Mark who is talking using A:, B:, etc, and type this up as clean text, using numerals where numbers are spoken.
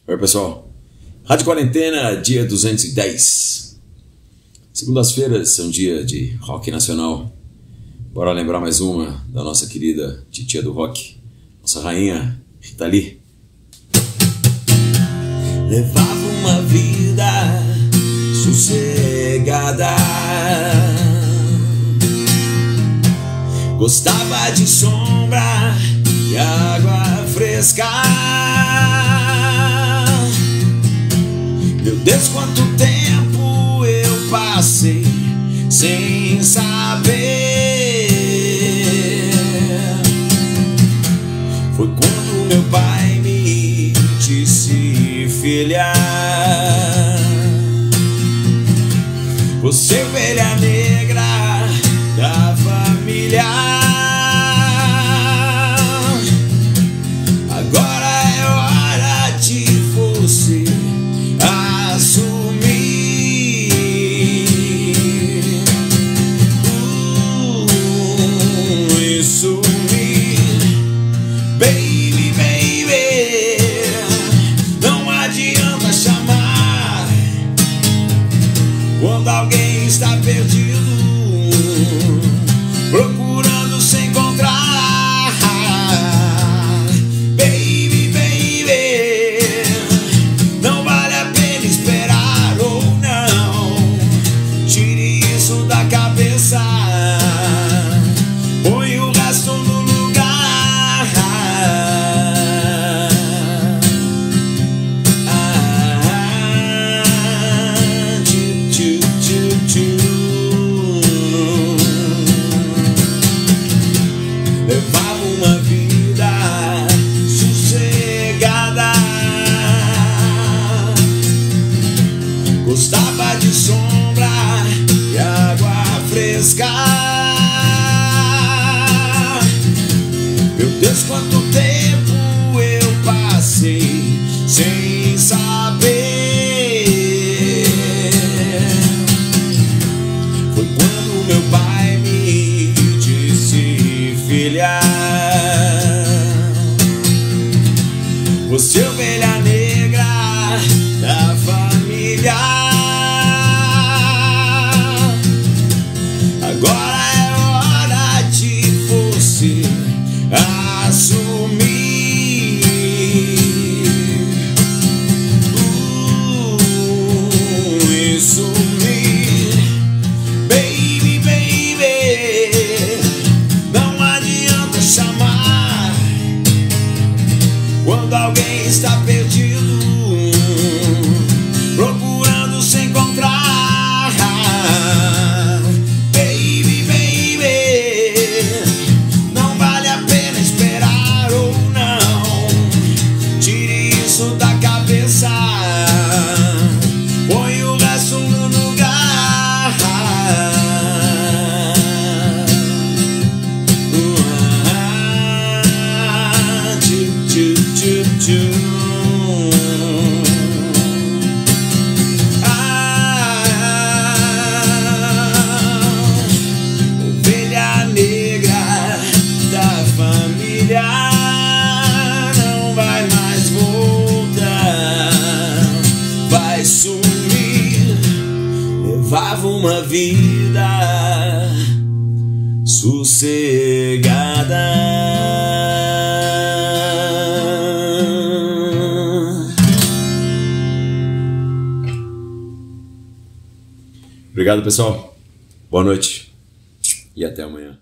A: Oi, pessoal. Rádio Quarentena, dia 210. Segundas-feiras são dia de rock nacional. Bora lembrar mais uma da nossa querida titia do rock, nossa rainha Rita Lee.
B: Levava uma vida sossegada, gostava de sombra e água fresca. Meu Deus, quanto tempo eu passei sem saber. Foi quando meu pai me disse: filha, você é ovelha negra da família. Agora é hora de você assumir. E sumir. Baby, baby, não adianta chamar quando alguém está perdido, procurando se encontrar. Baby, baby, não vale a pena esperar ou não. Tire isso da cabeça, põe o resto no lugar. Levava uma vida sossegada, gostava de sombra e água fresca. Meu Deus, quanto tempo eu passei sem saber. Foi quando meu pai me disse: filha, você é ovelha negra da família. Agora é hora de você assumir. E sumir. Baby, baby, não adianta chamar quando alguém está perdido, procurando se encontrar. Baby, baby, não vale a pena esperar ou não. Tire isso da cabeça, põe o resto no lugar. Ovelha negra da família não vai mais voltar, vai sumir. Levava uma vida sossegada.
A: Obrigado, pessoal. Boa noite e até amanhã.